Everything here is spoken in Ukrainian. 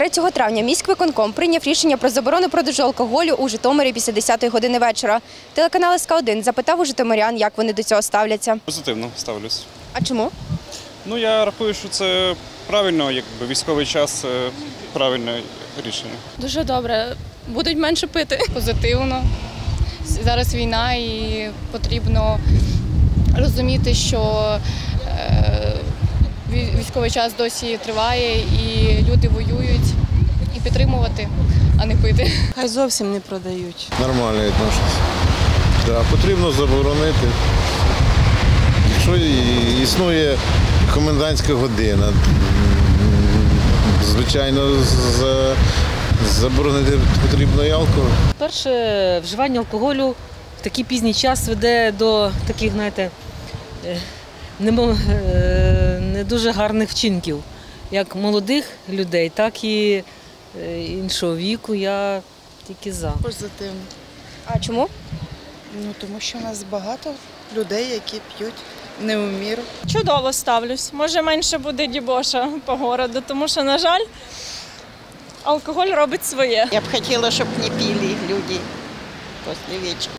3 травня міськвиконком прийняв рішення про заборону продажу алкоголю у Житомирі після 10-ї години вечора. Телеканал СК1 запитав у житомирян, як вони до цього ставляться. Позитивно ставлюсь. А чому? Я рахую, що це правильно, якби військовий час – правильне рішення. Дуже добре. Будуть менше пити. Позитивно. Зараз війна і потрібно розуміти, що військовий час досі триває і люди воюють. І підтримувати, а не пити. Хай зовсім не продають. Нормально відношусь. Да, потрібно заборонити. Якщо існує комендантська година, звичайно, заборонити потрібно і алкоголь. Перше, вживання алкоголю в такий пізній час веде до таких, знаєте, не дуже гарних вчинків, як молодих людей, так і іншого віку. Я тільки за. Позитивно. А чому? Тому що у нас багато людей, які п'ють не у міру. Чудово ставлюсь. Може, менше буде дібоша по городу, тому що, на жаль, алкоголь робить своє. Я б хотіла, щоб не пили люди після вечора.